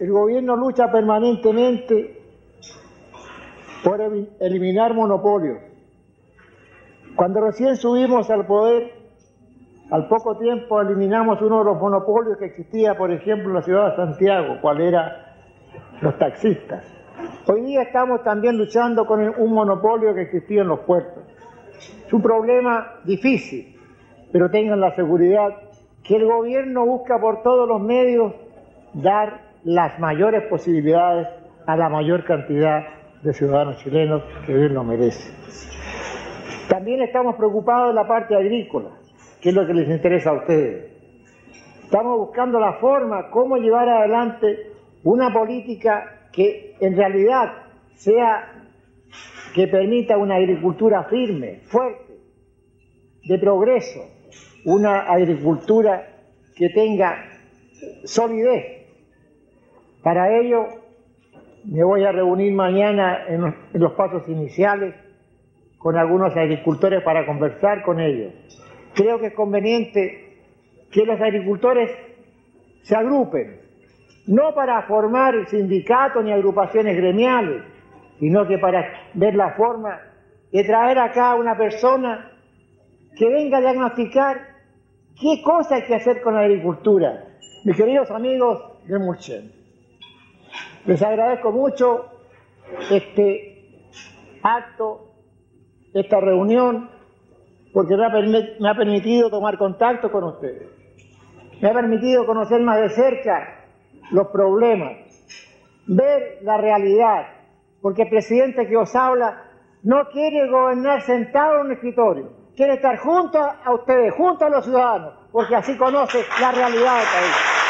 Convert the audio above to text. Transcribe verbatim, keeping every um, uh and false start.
el gobierno lucha permanentemente por eliminar monopolios. Cuando recién subimos al poder, al poco tiempo eliminamos uno de los monopolios que existía, por ejemplo, en la ciudad de Santiago, cuál era los taxistas. Hoy día estamos también luchando con un monopolio que existía en los puertos. Es un problema difícil, pero tengan la seguridad que el gobierno busca por todos los medios dar las mayores posibilidades a la mayor cantidad de ciudadanos chilenos que bien lo merecen. También estamos preocupados de la parte agrícola, que es lo que les interesa a ustedes. Estamos buscando la forma, cómo llevar adelante una política que en realidad sea, que permita una agricultura firme, fuerte, de progreso, una agricultura que tenga solidez. Para ello me voy a reunir mañana en los, en los pasos iniciales con algunos agricultores para conversar con ellos. Creo que es conveniente que los agricultores se agrupen, no para formar sindicatos ni agrupaciones gremiales, sino que para ver la forma de traer acá a una persona que venga a diagnosticar qué cosa hay que hacer con la agricultura. Mis queridos amigos de Mulchen, les agradezco mucho este acto, esta reunión, porque me ha, me ha permitido tomar contacto con ustedes. Me ha permitido conocer más de cerca los problemas, ver la realidad, porque el presidente que os habla no quiere gobernar sentado en un escritorio, quiere estar junto a ustedes, junto a los ciudadanos, porque así conoce la realidad del país.